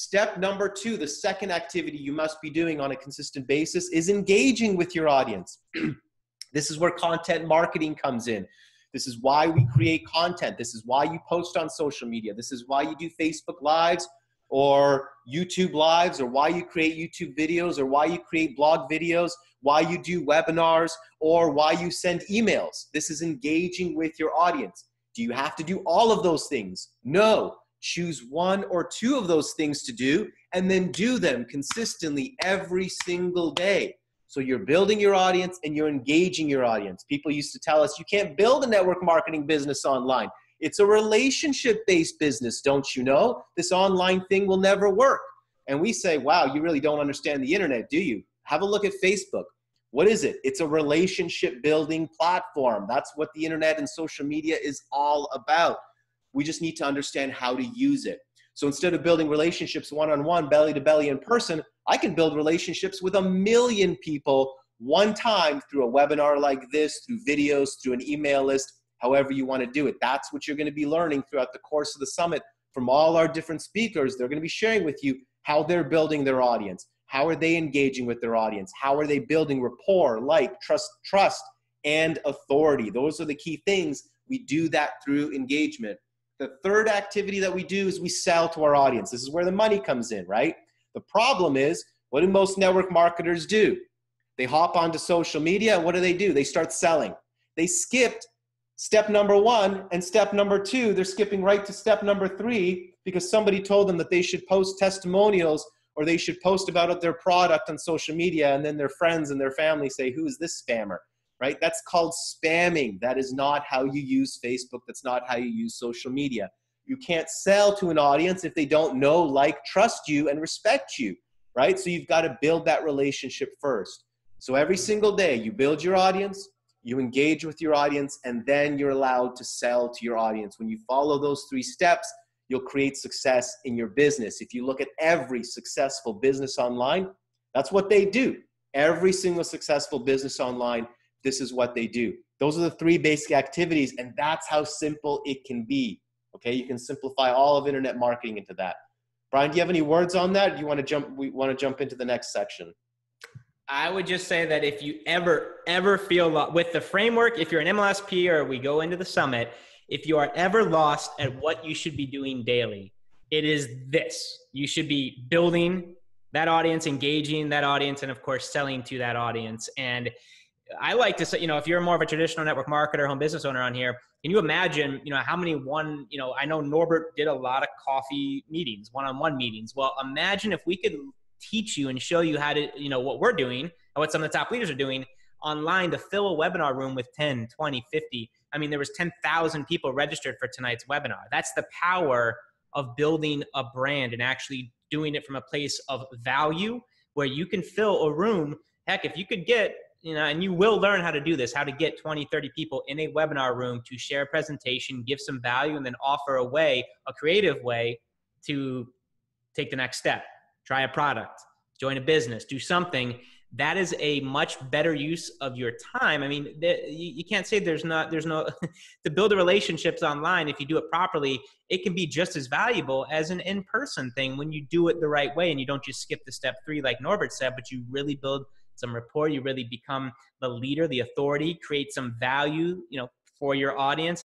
Step number 2, the second activity you must be doing on a consistent basis is engaging with your audience. This is where content marketing comes in. This is why we create content. This is why you post on social media. This is why you do Facebook Lives or YouTube Lives, or why you create YouTube videos, or why you create blog videos, why you do webinars, or why you send emails. This is engaging with your audience. Do you have to do all of those things? No. Choose 1 or 2 of those things to do, and then do them consistently every single day. So you're building your audience and you're engaging your audience. People used to tell us, you can't build a network marketing business online. It's a relationship-based business, don't you know? This online thing will never work. And we say, wow, you really don't understand the internet, do you? Have a look at Facebook. What is it? It's a relationship-building platform. That's what the internet and social media is all about. We just need to understand how to use it. So instead of building relationships one-on-one, belly-to-belly in person, I can build relationships with 1 million people one time through a webinar like this, through videos, through an email list, however you want to do it. That's what you're going to be learning throughout the course of the summit from all our different speakers. They're going to be sharing with you how they're building their audience. How are they engaging with their audience? How are they building rapport, trust, and authority? Those are the key things. We do that through engagement. The third activity that we do is we sell to our audience. This is where the money comes in, right? The problem is, what do most network marketers do? They hop onto social media, and what do? They start selling. They skipped step number 1 and step number 2. They're skipping right to step number 3 because somebody told them that they should post testimonials or they should post about their product on social media, and then their friends and their family say, who is this spammer? Right? That's called spamming. That is not how you use Facebook. That's not how you use social media. You can't sell to an audience if they don't know, like, trust you, and respect you, right? So you've got to build that relationship first. So every single day you build your audience, you engage with your audience, and then you're allowed to sell to your audience. When you follow those 3 steps, you'll create success in your business. If you look at every successful business online, that's what they do. Every single successful business online, this is what they do. Those are the 3 basic activities, and that's how simple it can be. Okay, you can simplify all of internet marketing into that. Brian, do you have any words on that? Do you want to jump? We want to jump into the next section. I would just say that if you ever feel with the framework, if you're an MLSP or we go into the summit, if you are ever lost at what you should be doing daily, it is this. You should be building that audience, engaging that audience, and of course, selling to that audience. And I like to say, if you're more of a traditional network marketer, home business owner on here, can you imagine, how many I know Norbert did a lot of coffee meetings, one-on-one meetings. Well, imagine if we could teach you and show you how to, what we're doing and what some of the top leaders are doing online to fill a webinar room with 10, 20, 50. I mean, there was 10,000 people registered for tonight's webinar. That's the power of building a brand and actually doing it from a place of value where you can fill a room. Heck, if you could get, and you will learn how to do this, how to get 20, 30 people in a webinar room to share a presentation, give some value, and then offer a creative way to take the next step, try a product, join a business, do something. That is a much better use of your time. I mean, you can't say there's no, to build the relationships online, if you do it properly, it can be just as valuable as an in-person thing when you do it the right way and you don't just skip the step 3 like Norbert said, but you really build some rapport, you really become the leader, the authority, create some value, for your audience.